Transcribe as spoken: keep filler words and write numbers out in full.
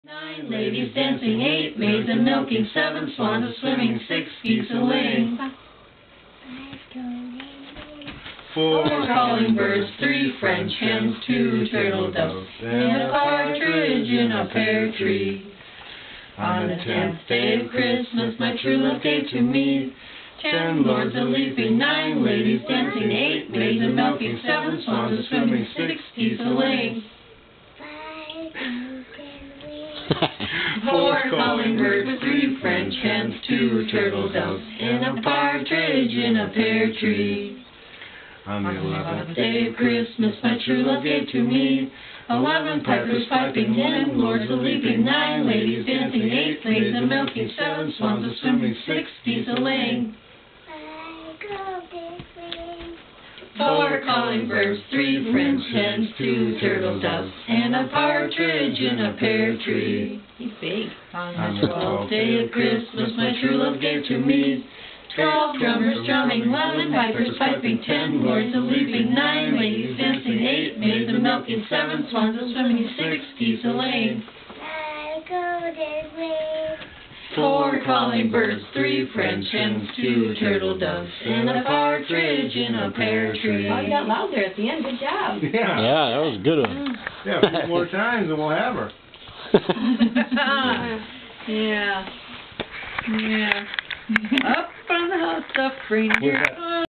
Nine ladies dancing, eight maids a milking, seven swans a swimming, six geese a laying, four calling birds, three French hens, two turtle doves, and a partridge in a pear tree. On the tenth day of Christmas my true love gave to me ten lords a leaping, nine ladies dancing, eight maids a milking, seven swans a swimming, six geese a laying, four calling birds, three French hens, two turtle doves, and a partridge in a pear tree. On the eleventh day of Christmas my true love gave to me eleven pipers piping, ten lords a leaping, nine ladies dancing, eight maids a milking, seven swans a swimming, six geese a laying, four calling birds, three French hens, two turtle doves, and a partridge in a pear tree. He's big. On the twelfth day of Christmas my true love gave to me twelve drummers drumming, eleven pipers piping, ten lords a leaping, nine ladies dancing, eight maids a milking, seven swans a swimming, six geese a laying, four calling birds, three French hens, two turtle doves, and a partridge in a pear tree. Oh, you got loud there at the end. Good job. Yeah. Yeah, that was a good one. Yeah, a few more times and we'll have her. Yeah. Yeah. Up on the house, stuff reindeer.